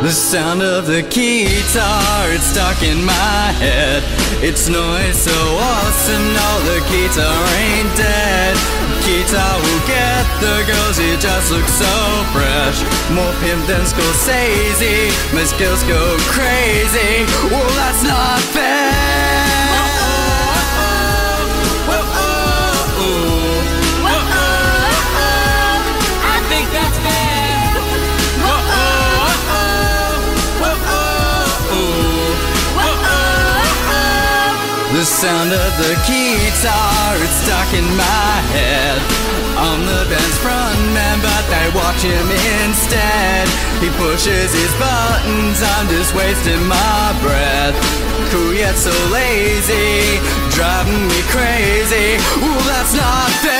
The sound of the keytar, it's stuck in my head. Its noise so awesome, no, the keytar ain't dead. Keytar will get the girls, he just looks so fresh. More pimp than Scorsese, my skills go crazy. Well, that's not fair. The sound of the keytar, it's stuck in my head. I'm the band's front man, but they watch him instead. He pushes his buttons, I'm just wasting my breath. Cool yet so lazy, driving me crazy. Ooh, that's not fair.